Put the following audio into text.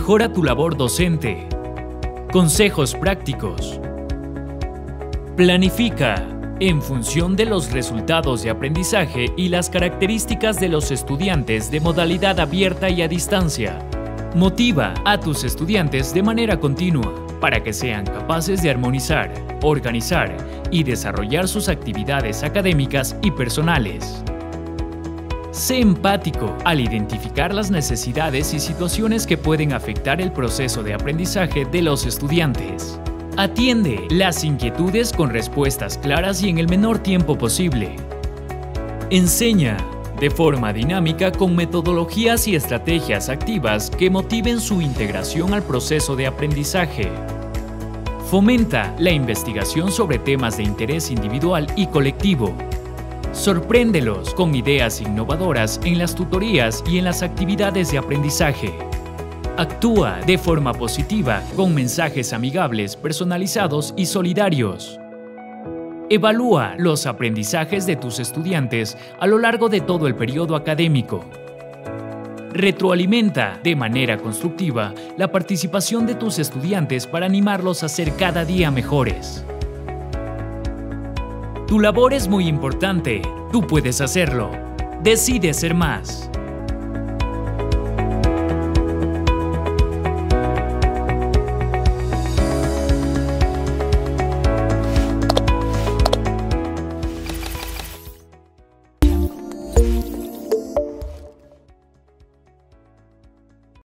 Mejora tu labor docente. Consejos prácticos. Planifica en función de los resultados de aprendizaje y las características de los estudiantes de modalidad abierta y a distancia. Motiva a tus estudiantes de manera continua para que sean capaces de armonizar, organizar y desarrollar sus actividades académicas y personales. Sé empático al identificar las necesidades y situaciones que pueden afectar el proceso de aprendizaje de los estudiantes. Atiende las inquietudes con respuestas claras y en el menor tiempo posible. Enseña de forma dinámica con metodologías y estrategias activas que motiven su integración al proceso de aprendizaje. Fomenta la investigación sobre temas de interés individual y colectivo. Sorpréndelos con ideas innovadoras en las tutorías y en las actividades de aprendizaje. Actúa de forma positiva con mensajes amigables, personalizados y solidarios. Evalúa los aprendizajes de tus estudiantes a lo largo de todo el periodo académico. Retroalimenta de manera constructiva la participación de tus estudiantes para animarlos a ser cada día mejores. Tu labor es muy importante. Tú puedes hacerlo. Decide ser más.